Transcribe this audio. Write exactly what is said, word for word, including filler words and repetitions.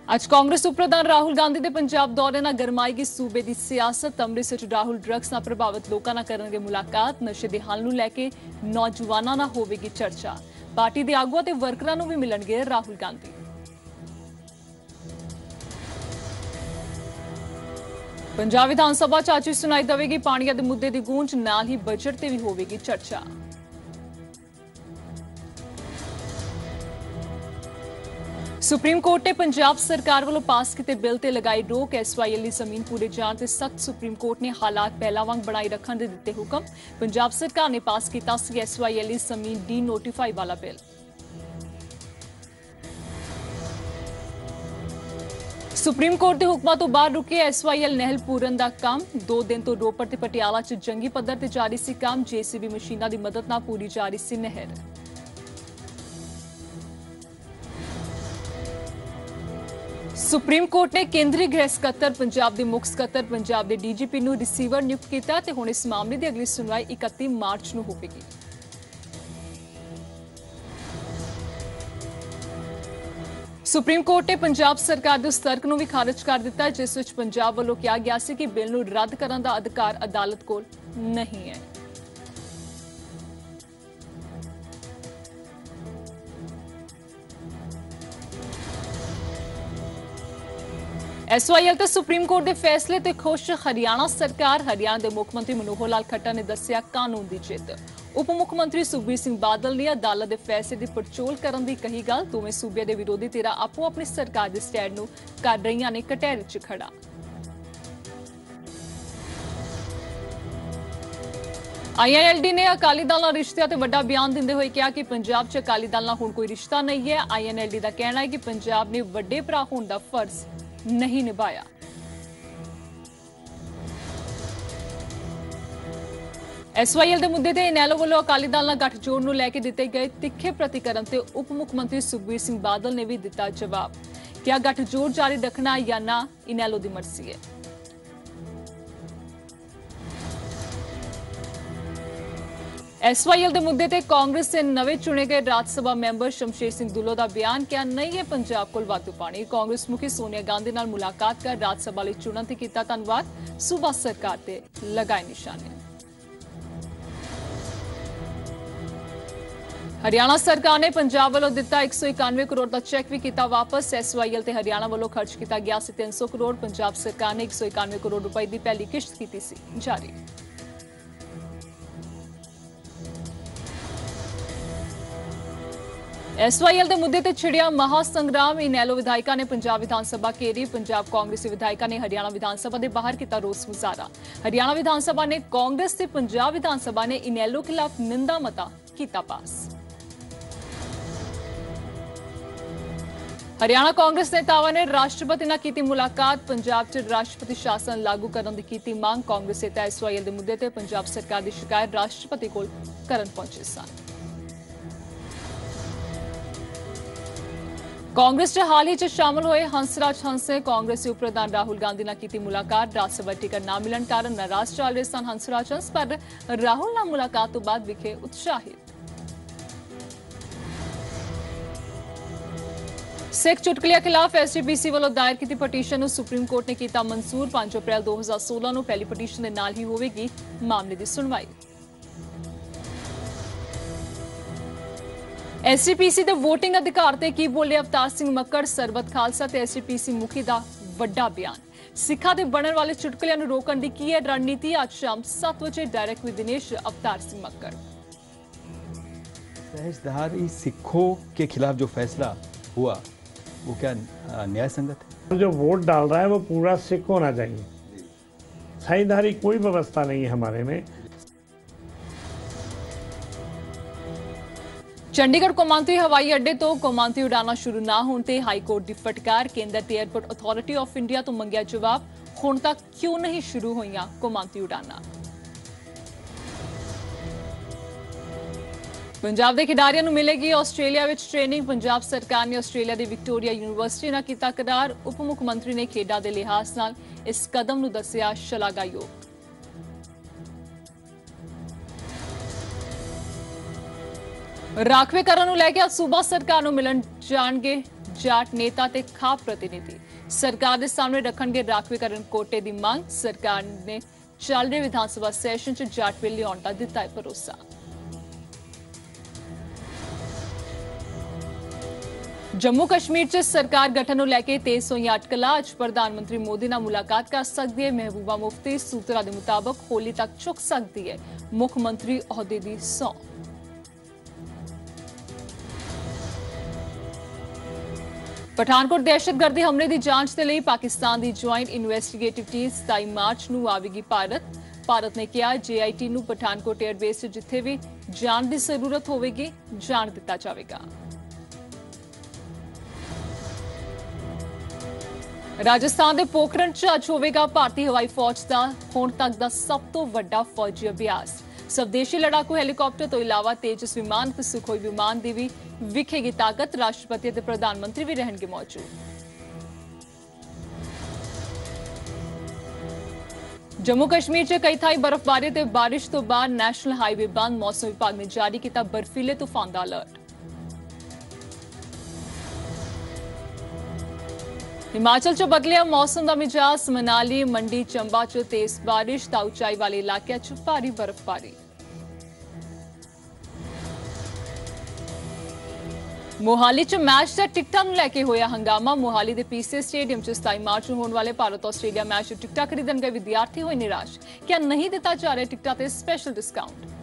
ਅੱਜ ਕਾਂਗਰਸ ਉਪਰਧਾਨ ਰਾਹੁਲ ਗਾਂधी ਦੇ ਪੰਜਾਬ ਦੌਰੇ ਨਾਲ ਗਰਮਾਏਗੀ ਸੂਬੇ ਦੀ ਸਿਆਸਤ। ਅੰਮ੍ਰਿਤਸਰ ਚ ਰਾਹੁਲ ਡਰੱਗਸ ਨਾਲ ਪ੍ਰਭਾਵਿਤ ਲੋਕਾਂ ਨਾਲ ਕਰਨਗੇ ਮੁਲਾਕਾਤ। ਨਸ਼ੇ ਦੇ ਹੱਲ ਨੂੰ ਲੈ ਕੇ ਨੌਜਵਾਨਾਂ ਨਾਲ ਹੋਵੇਗੀ ਚਰਚਾ। ਪਾਰਟੀ ਦੇ ਆਗੂਆਂ ਤੇ ਵਰਕਰਾਂ ਨੂੰ ਵੀ ਮਿਲਣਗੇ ਰਾਹੁਲ ਗਾਂधी। ਪੰਜਾਬ ਵਿਧਾਨ ਸਭਾ ਚ ਅੱਜ ਸੁਣਾਈ ਦੇਵੇਗੀ ਪਾਣੀਆਂ ਦੇ ਮੁੱਦੇ ਦੀ ਗੂੰਜ, ਨਾਲ ਹੀ ਬਜਟ ਤੇ ਵੀ ਹੋਵੇਗੀ ਚਰਚਾ। सुप्रीम कोर्ट ने पंजाब सरकार वालों पास किए बिल ते लगाई रोक। एस वाई एल जमीन पूरे जाने ते सख्त सुप्रीम कोर्ट ने हालात पहला वांग बनाई रखने दे दिते हुक्म। पंजाब सरकार ने पास किया एस वाई एल जमीन डी नोटिफाई वाला बिल। सुप्रीम कोर्ट के हुक्मां तो बाद रुके एस वाई एल नहल पूरन का काम। दो दिन तो रोपड़ ते पटियाला च जंगी पद्धर ते जारी सी काम। जे सी बी मशीनां दी मदद नाल पूरी जारी सी नहर। सुप्रीम कोर्ट ने केंद्रीय गृह ਸਕੱਤਰ पंजाब के मुख ਸਕੱਤਰ पंजाब के डी जी पी ਨੂੰ रिसीवर नियुक्त किया ते हुण इस मामले की अगली सुनवाई इकत्ती मार्च ਨੂੰ होवेगी। सुप्रीम कोर्ट ने पंजाब सरकार के उस तर्क ਨੂੰ भी खारिज कर दिता जिस विच पंजाब ਵੱਲੋਂ ਕਿਹਾ ਗਿਆ ਸੀ कि बिल ਨੂੰ ਰੱਦ ਕਰਨ ਦਾ ਅਧਿਕਾਰ अदालत ਕੋਲ नहीं है। एस वाई एल ते सुप्रीम कोर्ट के फैसले ते खुश हरियाणा सरकार। हरियाणा के मुख मंत्री मनोहर लाल खट्टर ने दस्सिया कानून की जित। उप मुख मंत्री सुखबीर सिंह बादल ने अदालत के फैसले की पड़चोल करने की कही गल। दोवें सूबे के विरोधी धिरां आपो अपनी सरकार के स्टैंड नूं कर रही ने कटहरे च खड़ा। आई एन एल डी ने अकाली दल नाल रिश्तिਆਂ ते वड्डा बयान दिंदे होए कहा कि पंजाब च अकाली दल नाल हुण कोई रिश्ता नहीं है। आई एन एल डी का कहना है कि पंजाब ने वड्डे भरा होण दा फर्ज नहीं निभाया। एस वाई एल के मुद्दे ते इनैलो वालों अकाली दल नाल गठजोड़ नूं लैके दिते गए तिखे प्रतिकरण ते उप मुख मंत्री सुखबीर सिंह बादल ने भी दिता जवाब। क्या गठजोड़ जारी रखना या ना इनैलो की मर्जी है। एस वाई एल के मुद्दे ते कांग्रेस से नवे चुने गए राज्य सभा मैंबर शमशेर सिंह दुल्लो का बयान। क्या नहीं है पंजाब कोल वाधू पानी। कांग्रेस मुखी सोनिया गांधी नाल मुलाकात कर राज्य सभा लई चुनन ते कीता धन्नवाद। सूबा सरकार ते लगाए निशाने। हरियाणा सरकार ने पंजाब वालों दिता एक सौ इक्यानवे करोड़ का चैक भी किया वापस। एस वाई एल ते हरियाणा वालों खर्च किया गया सी तीन सौ करोड़। पंजाब सरकार ने एक सौ इक्यानवे करोड़ रुपए की पहली किश्त की सी जारी। एस वाई एल के मुद्दे ते छिड़िया महासंग्राम। इनैलो विधायिका ने पंजाब विधानसभा घेरी। पंजाब कांग्रेसी विधायिका ने हरियाणा विधानसभा के बाहर किया रोस मुजाहरा। हरियाणा विधानसभा ने कांग्रेस ते पंजाब विधानसभा ने इनैलो खिलाफ निंदा मता किया पास। हरियाणा कांग्रेस नेतावां ने राष्ट्रपति नाल कीती मुलाकात। पंजाब च राष्ट्रपति शासन लागू करने की कीती मांग। कांग्रेस नेता एस वाई एल के मुद्दे ते पंजाब सरकार की शिकायत राष्ट्रपति कोल करन पहुंचे सन। कांग्रेस च हाल ही च शामिल हुए हंसराज हंस ने कांग्रेसी उपप्रधान राहुल गांधी नाल कीती मुलाकात। राज्यसभा टिकट न मिलने कारण नाराज चल रहे सन हंसराज हंस, पर राहुल नाल मुलाकात तो बाद विखे उत्साहित। सिख चुटकलियां खिलाफ एस जी पी सी वालों दायर की पटीशन नूं सुप्रीम कोर्ट ने किया मंजूर। पांच अप्रैल दो हज़ार सोलह नूं पहली पटीशन के नाल ही होवेगी मामले की सुनवाई। एस जी पी सी के वोटिंग अधिकार ते की बोले अवतार सिंह मक्कड़। सरबत खालसा ते एस जी पी सी मुखी का वड्डा बयान। सिखा दे बनने वाले चुटकलियां नूं रोकण दी की है रणनीति। आज शाम सात बजे डायरेक्ट विद दिनेश अवतार सिंह मक्कड़। सहजधारी सिखों के खिलाफ जो फैसला हुआ वो क्या न्याय संगत है। जो वोट डाल रहा है वो पूरा सिख होना चाहिए। सहजधारी कोई व्यवस्था नहीं है हमारे में। चंडीगढ़ कौमांतरी हवाई अड्डे तो कौमांतरी उड़ाना शुरू ना होने ते हाईकोर्ट की फटकार। केंद्र ते एयरपोर्ट अथॉरिटी ऑफ इंडिया तो मंगया जवाब। हुण तक क्यों नहीं शुरू होईयां कौमांतरी उड़ाना। पंजाब के खिडारियों नूं मिलेगी आस्ट्रेलिया विच ट्रेनिंग। पंजाब सरकार ने आस्ट्रेलिया की विक्टोरिया यूनिवर्सिटी नाल कीता करार। उप मुख मंत्री ने खेडां दे लिहाज नाल इस कदम नूं दस्सिया शलाघायोग। राखवेकरण ਨੂੰ ਲੈ ਕੇ सूबा सरकार ਨੂੰ ਮਿਲਣ ਜਾਣਗੇ जाट नेता ते खाप प्रतिनिधि सरकार के सामने रखणगे राखवीकरण कोटे की मांग। सरकार ने चल रहे विधानसभा सैशन च जाट बिल लियाउण दा दिता है भरोसा। जम्मू कश्मीर च सरकार गठन को लैके तेज होई अटकलां। अज प्रधानमंत्री मोदी नाल मुलाकात कर सकती है महबूबा मुफ्ती। सूत्रा के मुताबिक होली तक चुक सकती है मुख्यमंत्री अहुदे की सौं। पठानकोट दहशतगर्दी हमले की जांच के लिए पाकिस्तान की ज्वाइंट इन्वेस्टिगेटिव टीम सताई मार्च को आवेगी भारत। भारत ने कहा जे आई टी नूं पठानकोट एयरबेस जिथे भी जाण की जरूरत होगी जाण दिता जाएगा। राजस्थान के पोखरण च अज होगा भारतीय हवाई फौज का हुण तक का सब तो वड्डा फौजी अभ्यास। स्वदेशी लड़ाकू हैलीकॉप्टर तो इलावा तेजस विमान ते सुखोई विमान की भी विखेगी ताकत। राष्ट्रपति ते प्रधानमंत्री भी रहेंगे मौजूद। जम्मू कश्मीर च कई थाई बर्फबारी ते बारिश तो बाद नेशनल हाईवे बंद। मौसम विभाग ने जारी किया बर्फीले तूफान का अलर्ट। हिमाचल च बदलिया मौसम का मिजाज। मनाली मंडी चंबा च तेज बारिश ता उचाई वाले इलाके च भारी बर्फबारी। मोहाली च मैच दा टिकटां नूं लैके होया हंगामा। मोहाली के पीसीए स्टेडियम च सताई मार्च नूं होने वाले भारत ऑस्ट्रेलिया मैच टिकटां खरीदण गए विद्यार्थी होए निराश। क्या नहीं दिता जा रहा टिकटां ते स्पेशल डिस्काउंट।